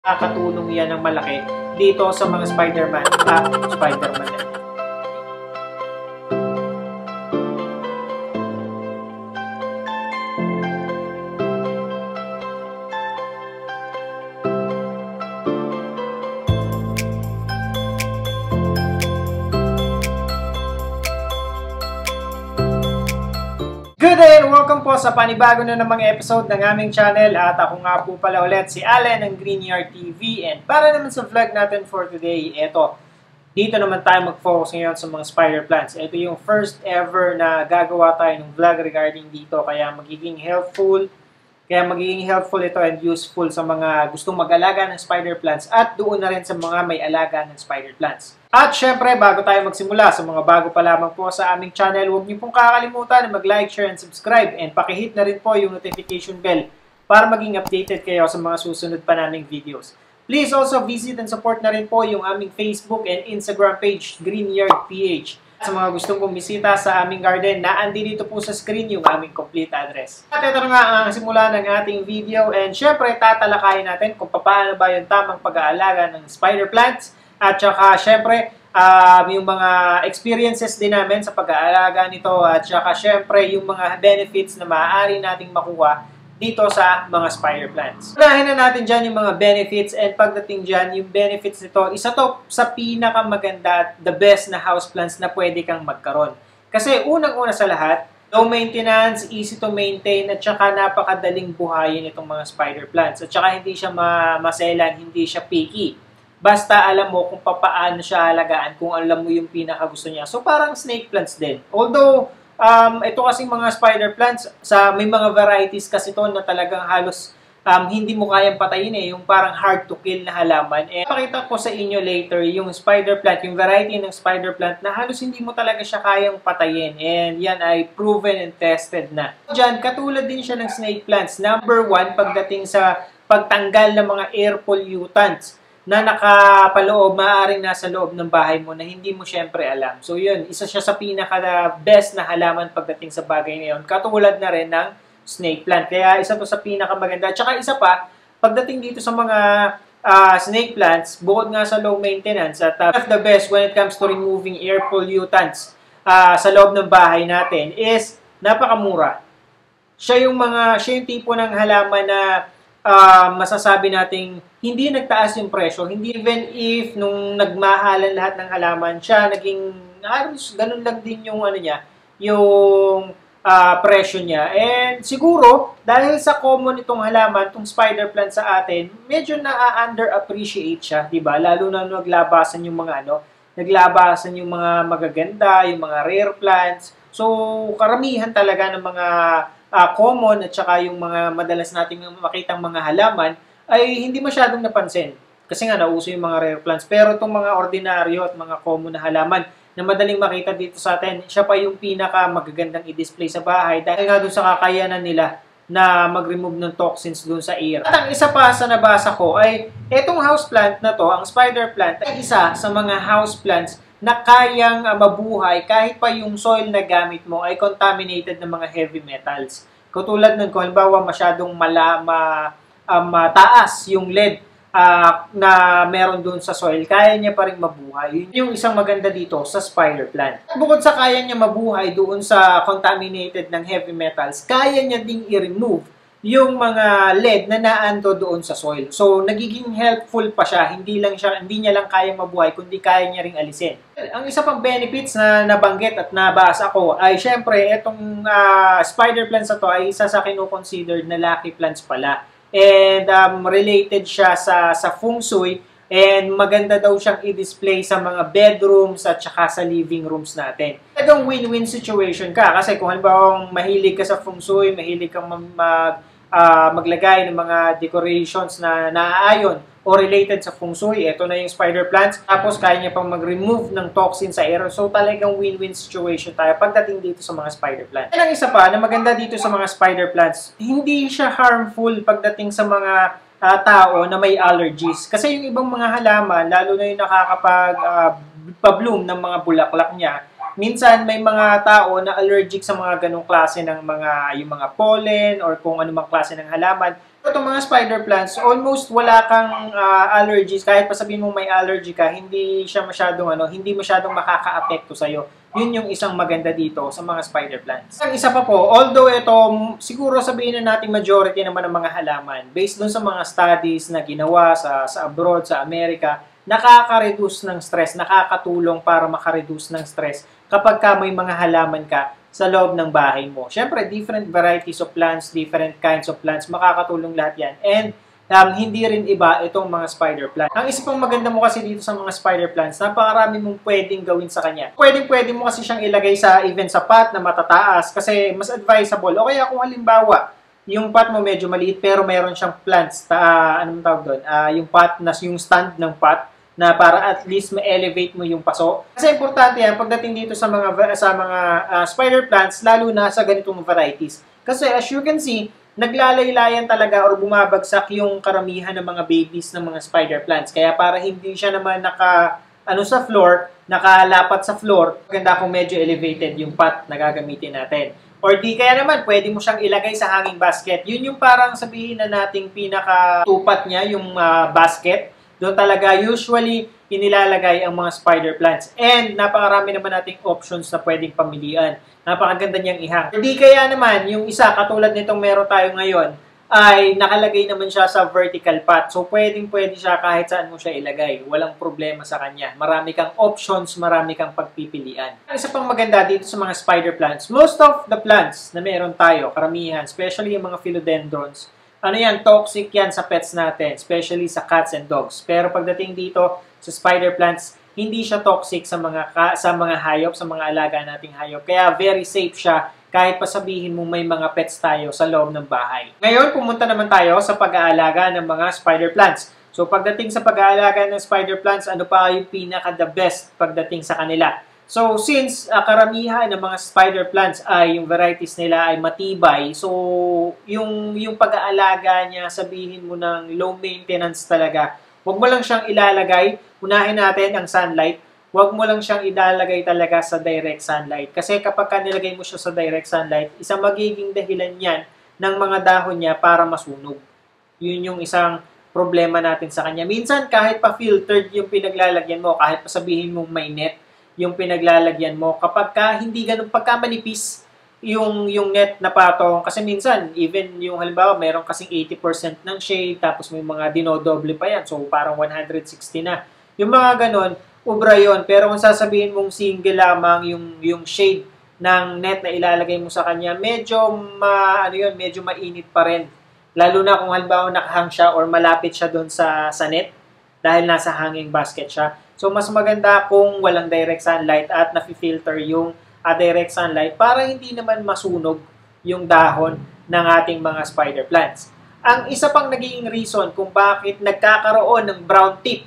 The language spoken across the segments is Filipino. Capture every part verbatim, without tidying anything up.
Nakakatulong yan ng malaki dito sa mga Spider-Man. Ah, Spider-Man yan. Good day and welcome po sa panibago na namang episode ng aming channel. At ako nga po pala ulit si Allen ng Greenyard T V. And para naman sa vlog natin for today, eto, dito naman tayo mag-focus ngayon sa mga spider plants. Ito yung first ever na gagawa tayo ng vlog regarding dito. Kaya magiging helpful. Kaya magiging helpful ito and useful sa mga gustong mag-alaga ng spider plants at doon na rin sa mga may alaga ng spider plants. At syempre, bago tayo magsimula, sa mga bago pa lamang po sa aming channel, huwag niyo pong kakalimutan na mag-like, share, and subscribe. And pakihit na rin po yung notification bell para maging updated kayo sa mga susunod pa naming videos. Please also visit and support na rin po yung aming Facebook and Instagram page, greenyard dot p h. Sa mga gustong bumisita sa aming garden, naandi dito po sa screen yung aming complete address. At ito nga ang simula ng ating video. And syempre, tatalakayin natin kung paano ba yung tamang pag-aalaga ng spider plants. At saka, syempre, uh, yung mga experiences din namin sa pag-aalaga nito. At saka, syempre, yung mga benefits na maaari nating makuha dito sa mga spider plants. Unahin na natin dyan yung mga benefits. And pagdating dyan, yung benefits nito, isa to sa pinakamaganda at the best na houseplants na pwede kang magkaroon. Kasi unang-una sa lahat, low maintenance, easy to maintain, at saka napakadaling buhayin itong mga spider plants. At saka hindi siya ma maselan, hindi siya picky. Basta alam mo kung paano siya alagaan, kung alam mo yung pinakagusto niya. So parang snake plants din. Although, um, ito kasing mga spider plants, sa, may mga varieties kasi ito na talagang halos um, hindi mo kayang patayin eh. Yung parang hard to kill na halaman. And pakita ko sa inyo later yung spider plant, yung variety ng spider plant na halos hindi mo talaga siya kayang patayin. And yan ay proven and tested na. Diyan, katulad din siya ng snake plants. Number one, pagdating sa pagtanggal ng mga air pollutants na nakapaloob, maaaring nasa loob ng bahay mo na hindi mo syempre alam. So yun, isa siya sa pinaka-best na halaman pagdating sa bagay na yun. Katulad na rin ng snake plant. Kaya isa to sa pinakamaganda. Tsaka isa pa, pagdating dito sa mga uh, snake plants, bukod nga sa low maintenance at uh, one of the best when it comes to removing air pollutants uh, sa loob ng bahay natin is napakamura. Siya yung mga, siya yung tipo ng halaman na Uh, masasabi nating hindi nagtaas yung presyo. Hindi even if nung nagmahalan lahat ng halaman, siya naging halos ganun lang din yung ano niya, yung uh, presyo niya. And siguro, dahil sa common itong halaman, itong spider plant sa atin, medyo na-underappreciate siya, di ba? Lalo na naglabasan yung mga ano, naglabasan yung mga magaganda, yung mga rare plants. So, karamihan talaga ng mga Uh, common at saka yung mga madalas nating makitang mga halaman ay hindi masyadong napansin. Kasi nga nauso yung mga rare plants. Pero itong mga ordinaryo at mga common na halaman na madaling makita dito sa atin, siya pa yung pinaka magagandang i-display sa bahay dahil nga doon sa kakayanan nila na mag-remove ng toxins doon sa air. At ang isa pa sa nabasa ko ay itong houseplant na to, ang spider plant, ay isa sa mga houseplants na kayang uh, mabuhay kahit pa yung soil na gamit mo ay contaminated ng mga heavy metals. Katulad nun, kung halimbawa masyadong mala, ma, uh, mataas yung lead uh, na meron dun sa soil, kaya niya pa rin mabuhay. Yun yung isang maganda dito sa spider plant. Bukod sa kaya niya mabuhay doon sa contaminated ng heavy metals, kaya niya ding i-remove yung mga lead na naando doon sa soil. So, nagiging helpful pa siya. Hindi lang siya, hindi niya lang kayang mabuhay, kundi kaya niya ring alisin. Ang isa pang benefits na nabanggit at nabasa ko ay syempre, itong uh, spider plants na to ay isa sa kino-considered na lucky plants pala. And um, related siya sa, sa feng shui. And maganda daw siyang i-display sa mga bedrooms at saka sa living rooms natin. Talagang win-win situation ka. Kasi kung halimbawa mahilig ka sa feng shui, mahilig kang mag Uh, maglagay ng mga decorations na naaayon o related sa feng shui. Ito na yung spider plants. Tapos kaya niya pang mag-remove ng toxin sa air. So talagang win-win situation tayo pagdating dito sa mga spider plants. Ang isa pa na maganda dito sa mga spider plants, hindi siya harmful pagdating sa mga uh, tao na may allergies. Kasi yung ibang mga halaman, lalo na yung nakakapag uh, pa-bloom ng mga bulaklak niya, minsan may mga tao na allergic sa mga ganong klase ng mga yung mga pollen or kung anumang klase ng halaman Itong mga spider plants, almost wala kang uh, allergies. Kahit pa sabihin mo may allergy ka, hindi siya masyadong ano, hindi masyadong makaka-apekto sa iyo. Yun yung isang maganda dito sa mga spider plants. Ang isa pa po, although ito siguro sabihin na natin majority naman ng mga halaman, based dun sa mga studies na ginawa sa sa abroad, sa Amerika, nakaka-reduce ng stress, nakakatulong para maka-reduce ng stress kapag ka may mga halaman ka sa loob ng bahay mo. Siyempre, different varieties of plants, different kinds of plants, makakatulong lahat yan. And um, hindi rin iba itong mga spider plants. Ang isa pang maganda mo kasi dito sa mga spider plants, napakarami mong pwedeng gawin sa kanya. Pwedeng-pwede mo kasi siyang ilagay sa even sa pot na matataas kasi mas advisable. O kaya kung halimbawa, yung pot mo medyo maliit pero meron siyang plants, ta, uh, anong tawag doon? Uh, yung pot, na, yung stand ng pot, na para at least ma-elevate mo yung paso. Kasi importante yan pagdating dito sa mga sa mga uh, spider plants, lalo na sa ganitong varieties. Kasi as you can see, naglalaylayan talaga or bumabagsak yung karamihan ng mga babies ng mga spider plants. Kaya para hindi siya naman naka ano sa floor, nakalapat sa floor, maganda kung medyo elevated yung pot na gagamitin natin. Or di kaya naman, pwede mo siyang ilagay sa hanging basket. Yun yung parang sabihin na nating pinaka-tupat niya, yung uh, basket. Doon talaga usually inilalagay ang mga spider plants. And napakarami naman nating options na pwedeng pamilian. Napakaganda niyang ihang. Hindi kaya naman, yung isa katulad nitong meron tayo ngayon, ay nakalagay naman siya sa vertical pot. So pwedeng pwede siya kahit saan mo siya ilagay. Walang problema sa kanya. Marami kang options, marami kang pagpipilian. Ang isa pang maganda dito sa mga spider plants, most of the plants na meron tayo, karamihan, especially yung mga philodendrons, ano yan, toxic yan sa pets natin, especially sa cats and dogs. Pero pagdating dito sa spider plants, hindi siya toxic sa mga sa mga hayop, sa mga alaga nating hayop. Kaya very safe siya kahit pa sabihin mo may mga pets tayo sa loob ng bahay. Ngayon, pumunta naman tayo sa pag-aalaga ng mga spider plants. So pagdating sa pag-aalaga ng spider plants, ano pa yung pinaka the best pagdating sa kanila? So, since uh, karamihan ng mga spider plants ay yung varieties nila ay matibay, so yung yung pag-aalaga niya, sabihin mo ng low maintenance talaga. Huwag mo lang siyang ilalagay, unahin natin ang sunlight. Huwag mo lang siyang ilalagay talaga sa direct sunlight. Kasi kapag ka nilagay mo siya sa direct sunlight, isang magiging dahilan yan ng mga dahon niya para masunog. Yun yung isang problema natin sa kanya. Minsan, kahit pa filtered yung pinaglalagyan mo, kahit pa sabihin mo may net, yung pinaglalagyan mo, kapag ka hindi ganun pagka manipis yung yung net na patong, kasi minsan even yung halimbawa meron kasing eighty percent ng shade tapos may mga dinodoble pa yan, so parang one hundred sixty na yung mga ganun, ubra yon. Pero kung sasabihin mong single lamang yung yung shade ng net na ilalagay mo sa kanya, medyo ma, ano yun, medyo mainit pa rin, lalo na kung halimbawa nakahang siya or malapit siya doon sa sa net dahil nasa hanging basket siya. So, mas maganda kung walang direct sunlight at nafi-filter yung uh, direct sunlight para hindi naman masunog yung dahon ng ating mga spider plants. Ang isa pang naging reason kung bakit nagkakaroon ng brown tip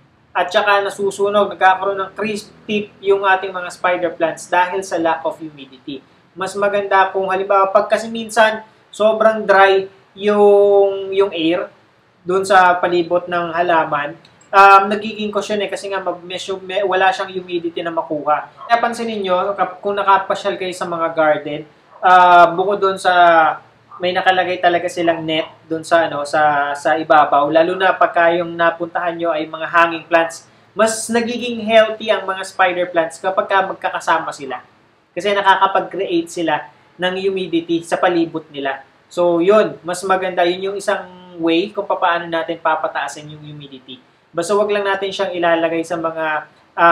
at saka nasusunog, nagkakaroon ng crisp tip yung ating mga spider plants dahil sa lack of humidity. Mas maganda kung halimbawa pag kasi minsan sobrang dry yung, yung air doon sa palibot ng halaman, Um, nagiging caution eh kasi nga medyo, wala siyang humidity na makuha. Kaya pansinin nyo, kung nakapasyal kayo sa mga garden, uh, bukod doon sa may nakalagay talaga silang net doon sa ano sa sa ibabaw, lalo na pagka yung napuntahan nyo ay mga hanging plants, mas nagiging healthy ang mga spider plants kapag ka magkakasama sila. Kasi nakakapag-create sila ng humidity sa palibot nila. So yun, mas maganda, yun yung isang way kung paano natin papataasin yung humidity. Basta wag lang natin siyang ilalagay sa mga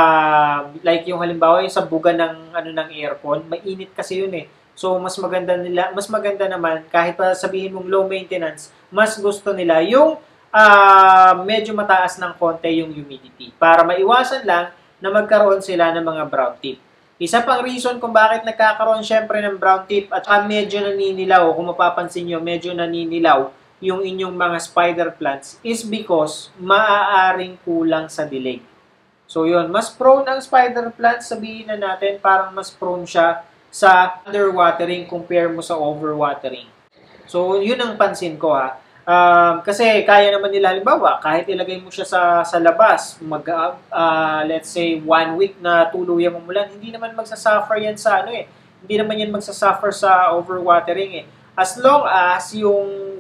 uh, like yung halimbawa yung sa buga ng ano ng aircon, mainit kasi yun eh. So mas maganda nila, mas maganda naman kahit pa sabihin mong low maintenance, mas gusto nila yung uh, medyo mataas ng konti yung humidity para maiwasan lang na magkaroon sila ng mga brown tip. Isa pang reason kung bakit nagkakaroon syempre ng brown tip at uh, medyo naninilaw, kung mapapansin nyo, medyo naninilaw yung inyong mga spider plants is because maaaring kulang sa dilig. So yun, mas prone ang spider plants, sabihin na natin, parang mas prone siya sa underwatering compare mo sa overwatering. So yun ang pansin ko ha. Um, kasi kaya naman nila, halimbawa, kahit ilagay mo siya sa, sa labas, mag, uh, let's say one week na tuluyan mo mulan, hindi naman magsasuffer yan sa ano eh. Hindi naman yan magsasuffer sa overwatering eh. As long as yung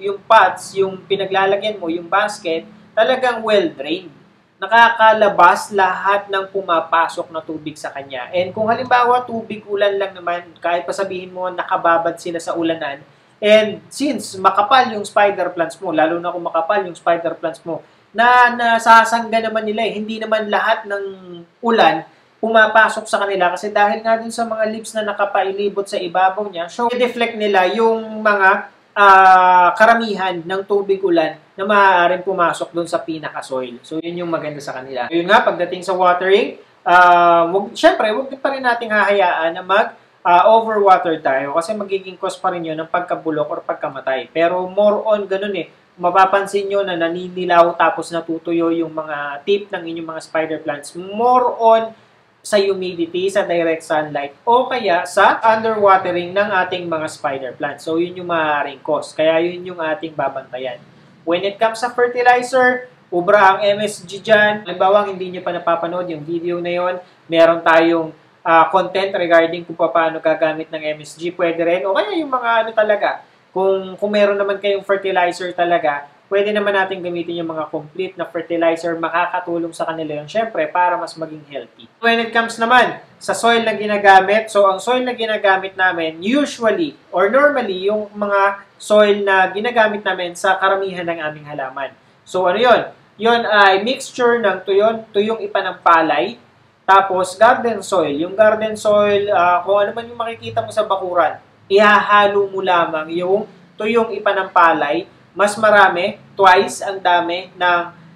yung pots, yung pinaglalagyan mo, yung basket, talagang well-drained. Nakakalabas lahat ng pumapasok na tubig sa kanya. And kung halimbawa tubig ulan lang naman, kahit pa sabihin mo nakababad sila sa ulanan, and since makapal yung spider plants mo, lalo na kung makapal yung spider plants mo, na nasasangga naman nila eh, hindi naman lahat ng ulan pumapasok sa kanila kasi dahil nga dun sa mga leaves na nakapailibot sa ibabaw niya, so i-deflect nila yung mga uh, karamihan ng tubig ulan na maaaring pumasok dun sa pinaka-soil. So yun yung maganda sa kanila. Yun nga, pagdating sa watering, uh, wag, syempre, huwag pa rin nating hahayaan na mag uh, overwater tayo kasi magiging cause pa rin yun ng pagkabulok or pagkamatay. Pero more on ganun eh, mapapansin nyo na naninilaw tapos natutuyo yung mga tip ng inyong mga spider plants. More on sa humidity, sa direct sunlight, o kaya sa underwatering ng ating mga spider plants. So, yun yung maaaring cause. Kaya yun yung ating babantayan. When it comes sa fertilizer, ubra ang M S G dyan. Halimbawa, hindi nyo pa napapanood yung video na yun, meron tayong uh, content regarding kung paano gagamit ng M S G. Pwede rin. O kaya yung mga ano talaga, kung, kung meron naman kayong fertilizer talaga, pwede naman natin gamitin yung mga complete na fertilizer, makakatulong sa kanila yun, syempre, para mas maging healthy. When it comes naman sa soil na ginagamit, so ang soil na ginagamit namin, usually, or normally, yung mga soil na ginagamit namin sa karamihan ng aming halaman. So ano yun? Yun ay mixture ng tuyon, tuyong ipa ng palay, tapos garden soil. Yung garden soil, uh, kung ano man yung makikita mo sa bakuran, ihahalo mo lamang yung tuyong ipa ng palay, mas marami, twice ang dami ng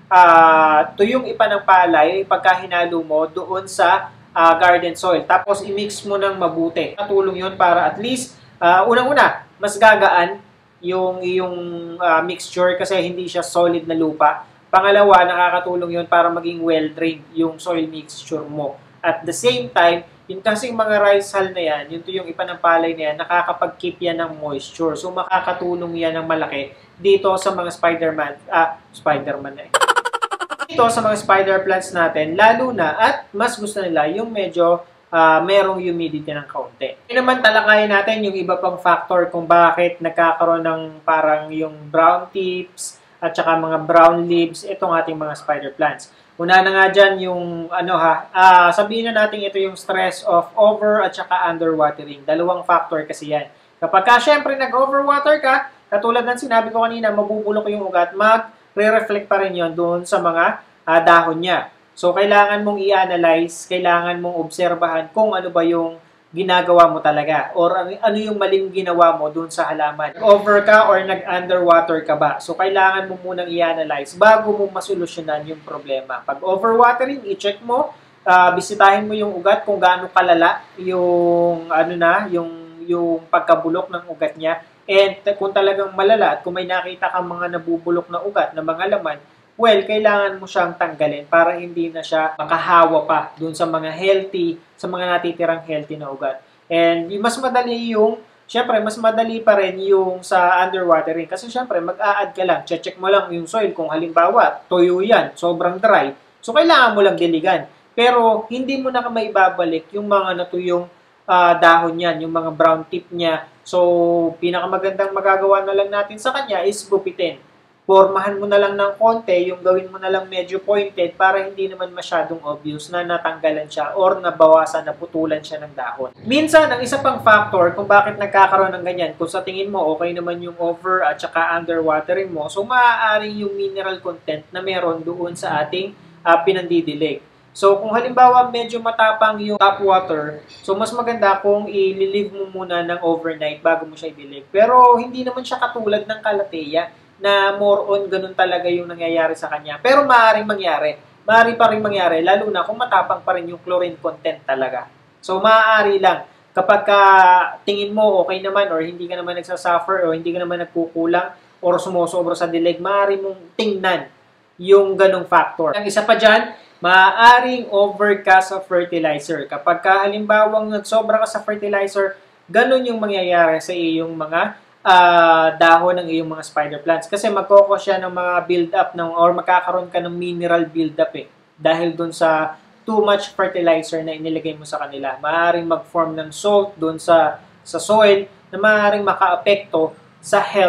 uh, tuyong ipa ng palay pagka hinalo mo doon sa uh, garden soil. Tapos i-mix mo ng mabuti. Katulong yun para at least, uh, unang-una, mas gagaan yung iyong uh, mixture kasi hindi siya solid na lupa. Pangalawa, nakakatulong yun para maging well-drained yung soil mixture mo. At the same time, yung kasing mga rice hull na yan, yung tuyong ipa ng palay na yan, nakakapag-keep yan ng moisture. So, makakatulong yan ng malaki dito sa mga spiderman, ah, spiderman na eh. Dito sa mga spider plants natin, lalo na at mas gusto nila yung medyo uh, merong humidity ng kaunti. Hindi naman talakayin natin yung iba pang factor kung bakit nagkakaroon ng parang yung brown tips at saka mga brown leaves itong ating mga spider plants. Una na nga dyan yung, ano ha, uh, sabihin na natin ito yung stress of over at saka underwatering. Dalawang factor kasi yan. Kapag ka, syempre, nag-overwater ka, katulad ng sinabi ko kanina, mabubulok yung ugat, mag-re-reflect pa rin yon doon sa mga uh, dahon niya. So, kailangan mong i-analyze, kailangan mong obserbahan kung ano ba yung ginagawa mo talaga or ano yung maling ginawa mo dun sa halaman. Over ka or nag-underwater ka ba? So, kailangan mo munang i-analyze bago mo masolusyonan yung problema. Pag overwatering, i-check mo, uh, bisitahin mo yung ugat kung gaano kalala yung, ano na, yung, yung pagkabulok ng ugat niya. And kung talagang malala at kung may nakita kang mga nabubulok na ugat na mga laman, well, kailangan mo siyang tanggalin para hindi na siya makahawa pa dun sa mga healthy, sa mga natitirang healthy na ugat. And mas madali yung, syempre, mas madali pa rin yung sa underwatering. Kasi syempre, mag-a-add ka lang, check mo lang yung soil. Kung halimbawa, tuyo yan, sobrang dry. So, kailangan mo lang diligan. Pero, hindi mo na maibabalik yung mga natuyong uh, dahon yan, yung mga brown tip niya. So, pinakamagandang magagawa na lang natin sa kanya is gupitin. Formahan mo na lang ng konti, yung gawin mo na lang medyo pointed para hindi naman masyadong obvious na natanggalan siya or nabawasan, naputulan siya ng dahon. Minsan, ang isa pang factor kung bakit nagkakaroon ng ganyan, kung sa tingin mo okay naman yung over at saka underwatering mo, so maaaring yung mineral content na meron doon sa ating uh, pinandidilig. So, kung halimbawa medyo matapang yung tap water, so mas maganda kung i-leave mo muna ng overnight bago mo siya i-dilig. Pero hindi naman siya katulad ng kalateya na more on ganun talaga yung nangyayari sa kanya. Pero maaaring mangyari. Maaari pa rin mangyari, lalo na kung matapang pa rin yung chlorine content talaga. So, maaari lang. Kapag ka tingin mo okay naman or hindi ka naman nagsasuffer or hindi ka naman nagkukulang or sumusobra sa dilig, maaari mong tingnan yung ganung factor. Ang isa pa dyan, maaaring over ka sa fertilizer. Kapag ka halimbawang nagsobra ka sa fertilizer, ganun yung mangyayari sa iyong mga Uh, dahon ng iyong mga spider plants. Kasi magkokos siya ng mga build-up ng, or magkakaroon ka ng mineral build-up eh. Dahil dun sa too much fertilizer na inilagay mo sa kanila. Maaaring mag-form ng salt dun sa, sa soil na maaaring maka-apekto sa health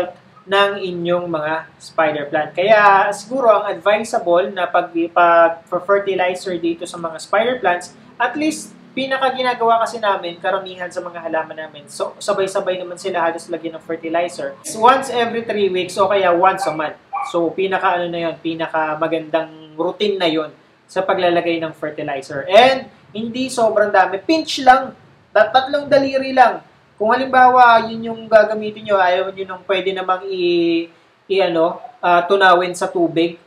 ng inyong mga spider plant. Kaya siguro ang advisable na pag, pag for fertilizer dito sa mga spider plants, at least pinaka ginagawa kasi namin, karamihan sa mga halaman namin, so sabay-sabay naman sila halos lagyan ng fertilizer. Once every three weeks o kaya once a month. So pinaka ano na yun, pinaka magandang routine na yun sa paglalagay ng fertilizer. And hindi sobrang dami, pinch lang, tatlong daliri lang. Kung halimbawa, yun yung gagamitin nyo, ayaw nyo nung pwede namang i, i ano, uh, tunawin sa tubig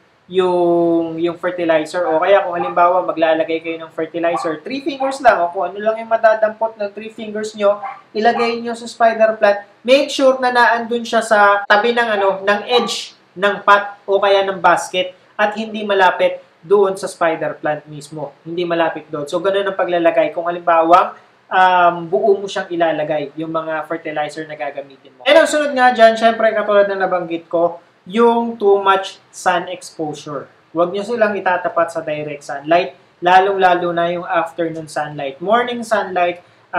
yung, yung fertilizer. O kaya kung halimbawa, maglalagay kayo ng fertilizer, three fingers lang, o kung ano lang yung madadampot ng three fingers nyo, ilagay nyo sa spider plant. Make sure na naandun siya sa tabi ng, ano, ng edge ng pot o kaya ng basket at hindi malapit doon sa spider plant mismo. Hindi malapit doon. So, ganun ang paglalagay. Kung halimbawa, Um, buo mo siyang ilalagay, yung mga fertilizer na gagamitin mo. And ang sunod nga dyan, syempre katulad na nabanggit ko, yung too much sun exposure. Huwag nyo silang itatapat sa direct sunlight, lalong-lalo na yung afternoon sunlight. Morning sunlight,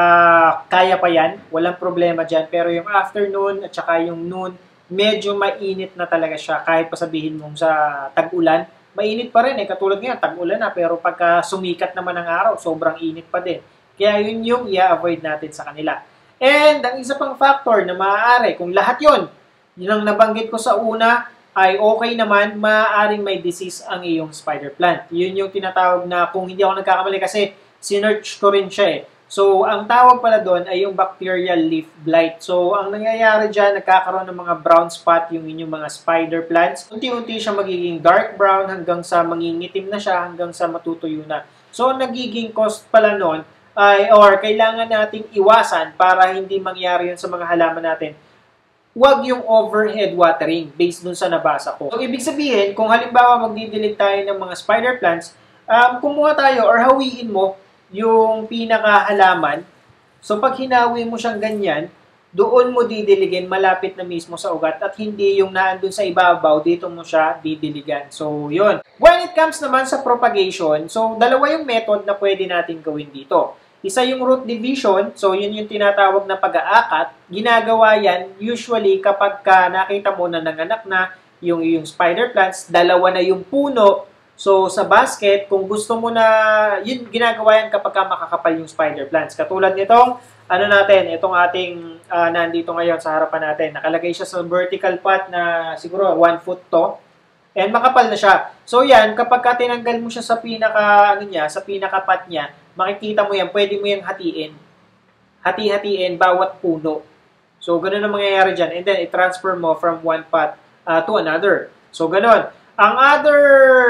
uh, kaya pa yan, walang problema dyan, pero yung afternoon at saka yung noon, medyo mainit na talaga siya, kahit pa sabihin mong sa tag-ulan, mainit pa rin eh, katulad nga, tag-ulan na, pero pagka sumikat naman ang araw, sobrang init pa din. Kaya yun yung i-avoid natin sa kanila. And ang isa pang factor na maaari, kung lahat yun, yun ang nabanggit ko sa una, ay okay naman, maaaring may disease ang iyong spider plant. Yun yung tinatawag na, kung hindi ako nagkakamali kasi, sinearch ko rin siya eh. So, ang tawag pala doon ay yung bacterial leaf blight. So, ang nangyayari dyan, nagkakaroon ng mga brown spot yung inyong mga spider plants. Unti-unti siya magiging dark brown hanggang sa mangingitim na siya, hanggang sa matutuyo na. So, nagiging cost pala noon, ay or kailangan nating iwasan para hindi mangyari yun sa mga halaman natin, huwag yung overhead watering based dun sa nabasa ko. So, ibig sabihin, kung halimbawa magdidilig tayo ng mga spider plants, um, kumuha tayo or hawiin mo yung pinakahalaman. So, pag hinawi mo siyang ganyan, doon mo didiligin malapit na mismo sa ugat at hindi yung naandun sa ibabaw, dito mo siya didiligan. So, yun. When it comes naman sa propagation, so, dalawa yung method na pwede natin gawin dito. Isa yung root division, so yun yung tinatawag na pag-aakat. Ginagawa yan usually kapag ka nakita mo na nanganak na yung, yung spider plants, dalawa na yung puno. So, sa basket, kung gusto mo na, yun ginagawa yan kapag ka makakapal yung spider plants. Katulad nitong, ano natin, itong ating uh, nandito ngayon sa harapan natin. Nakalagay siya sa vertical pot na siguro one foot to. And makapal na siya. So yan, kapag ka tinanggal mo siya sa pinaka, ano niya, sa pinaka pot niya, makikita mo yan, pwede mo yung hatiin. Hati-hatiin bawat puno. So ganun ang mangyayari dyan. And then, i-transfer mo from one pot uh, to another. So ganun. Ang other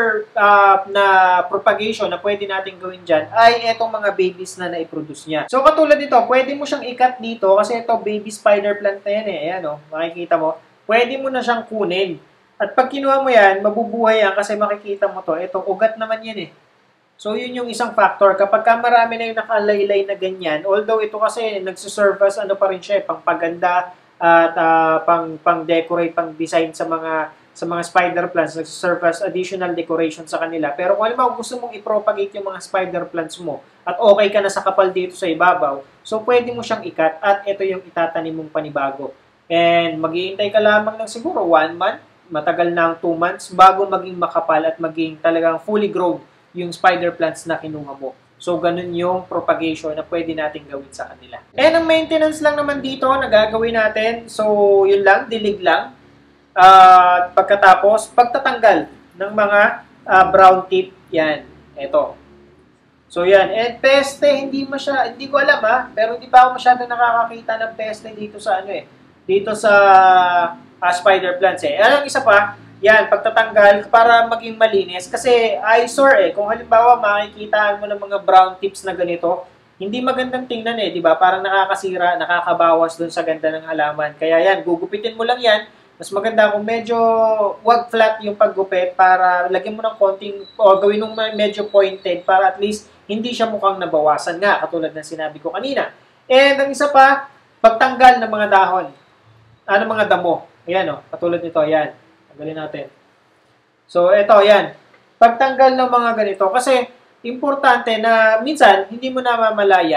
uh, na propagation na pwede natin gawin dyan ay itong mga babies na naiproduce niya. So katulad nito, pwede mo siyang ikat dito kasi ito baby spider plant na yan eh. Ayan o, makikita mo. Pwede mo na siyang kunin. At pag kinuha mo yan, mabubuhay yan kasi makikita mo to. Itong ugat naman yan eh. So yun yung isang factor. Kapag ka marami na yung nakalaylay na ganyan, although ito kasi nagsiserve as ano pa rin siya eh, pang paganda at uh, pang, pang decorate, pang design sa mga sa mga spider plants, nagsiserve as additional decoration sa kanila. Pero kung alam mo, gusto mong i-propagate yung mga spider plants mo at okay ka na sa kapal dito sa ibabaw, so pwede mo siyang ikat at ito yung itatanim mong panibago. And maghihintay ka lamang ng siguro one month, matagal na ang two months, bago maging makapal at maging talagang fully grown yung spider plants na kinuha mo. So, ganun yung propagation na pwede natin gawin sa kanila. And ang maintenance lang naman dito na gagawin natin, so yun lang, dilig lang. At uh, pagkatapos, pagtatanggal ng mga uh, brown tip, yan, eto. So yan, and peste, hindi masya, hindi ko alam ha, pero hindi pa ako masyado nakakakita ng peste dito sa ano eh, dito sa uh, spider plants eh. Alam, isa pa, yan, pagtatanggal para maging malinis, kasi eyesore eh, kung halimbawa makikita mo ng mga brown tips na ganito, hindi magandang tingnan eh, di ba? Parang nakakasira, nakakabawas dun sa ganda ng halaman. Kaya yan, gugupitin mo lang yan. Mas maganda kung medyo wag flat yung paggupit para lagyan mo ng konting o gawin mong medyo pointed para at least hindi siya mukhang nabawasan nga katulad ng sinabi ko kanina. And ang isa pa, pagtanggal ng mga dahon. Ano mga damo. Ayan o, katulad nito, ayan. Tanggalin natin. So, ito, ayan. Pagtanggal ng mga ganito kasi importante na minsan hindi mo namamalayan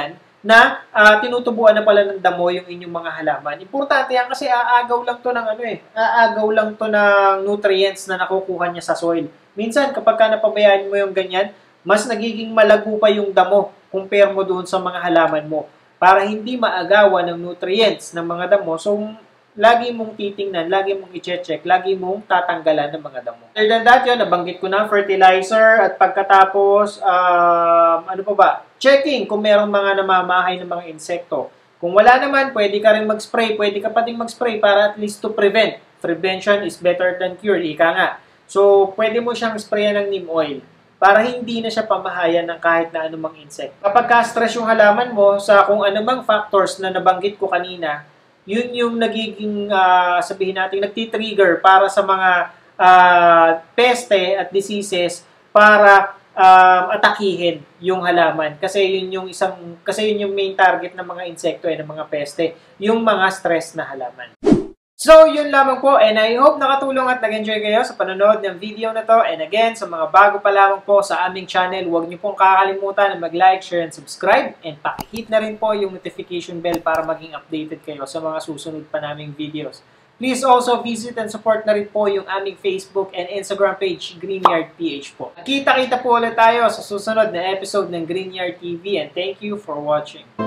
na uh, tinutubuan na pala ng damo yung inyong mga halaman. Importante yan kasi aagaw lang to ng ano eh, aagaw lang to ng nutrients na nakukuha niya sa soil. Minsan kapag ka napabayaan mo yung ganyan, mas nagiging malago pa yung damo compare mo doon sa mga halaman mo. Para hindi maagawan ng nutrients ng mga damo, so lagi mong titingnan, lagi mong i-check, lagi mong tatanggalan ng mga damo. Other than that, yun, nabanggit ko na, fertilizer, at pagkatapos, um, ano pa ba? Checking kung merong mga namamahay ng mga insekto. Kung wala naman, pwede ka rin mag-spray, pwede ka pa din mag-spray para at least to prevent. Prevention is better than cure, ika nga. So, pwede mo siyang sprayan ng neem oil para hindi na siya pamahayan ng kahit na anumang insekto. Kapag ka-stress yung halaman mo sa kung anumang factors na nabanggit ko kanina, yun yung nagiging, uh, sabihin natin, nagtitrigger para sa mga uh, peste at diseases para um, atakihin yung halaman. Kasi yun yung isang, kasi yun yung main target ng mga insekto eh, ng mga peste, yung mga stress na halaman. So, yun lamang po, and I hope nakatulong at nag-enjoy kayo sa panonood ng video na to. And again, sa mga bago pa lamang po sa aming channel, huwag niyo pong kakalimutan na mag-like, share, and subscribe. And pakihit na rin po yung notification bell para maging updated kayo sa mga susunod pa naming videos. Please also visit and support na rin po yung aming Facebook and Instagram page, greenyard dot p h po. Kita-kita po ulit tayo sa susunod na episode ng Greenyard T V, and thank you for watching.